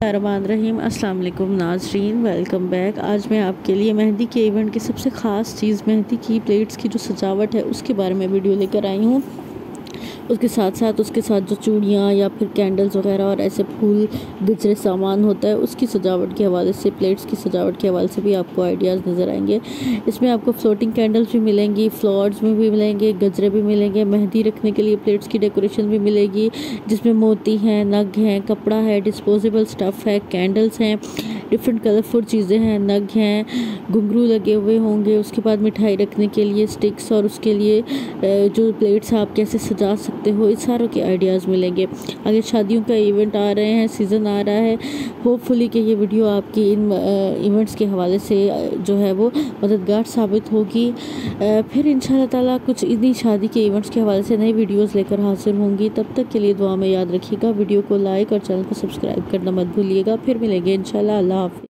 रहीम अस्सलाम वालेकुम नाज़रीन, वेलकम बैक। आज मैं आपके लिए मेहंदी के इवेंट की सबसे ख़ास चीज़ मेहंदी की प्लेट्स की जो सजावट है उसके बारे में वीडियो लेकर आई हूँ। उसके साथ जो चूड़ियाँ या फिर कैंडल्स वगैरह और ऐसे फूल गजरे सामान होता है उसकी सजावट के हवाले से, प्लेट्स की सजावट के हवाले से भी आपको आइडियाज़ नज़र आएंगे। इसमें आपको फ्लोटिंग कैंडल्स भी मिलेंगी, फ्लावर्स में भी मिलेंगे, गजरे भी मिलेंगे, मेहंदी रखने के लिए प्लेट्स की डेकोरेशन भी मिलेगी जिसमें मोती हैं, नग हैं, कपड़ा है, डिस्पोजेबल स्टफ़ है, कैंडल्स हैं, डिफरेंट कलरफुल चीज़ें हैं, नग हैं, घुंघरू लगे हुए होंगे। उसके बाद मिठाई रखने के लिए स्टिक्स और उसके लिए जो प्लेट्स आप कैसे सजा सकते हो, इस सारों के आइडियाज़ मिलेंगे। आगे शादियों का इवेंट आ रहे हैं, सीज़न आ रहा है। होपफुली कि ये वीडियो आपकी इन इवेंट्स के हवाले से जो है वो मददगार साबित होगी। फिर इंशाल्लाह ताला कुछ इन्हीं शादी के इवेंट्स के हवाले से नई वीडियोज़ लेकर हाजिर होंगी। तब तक के लिए दुआ में याद रखिएगा, वीडियो को लाइक और चैनल को सब्सक्राइब करना मत भूलिएगा। फिर मिलेंगे इंशाल्लाह। अल्लाह हाफ़िज़।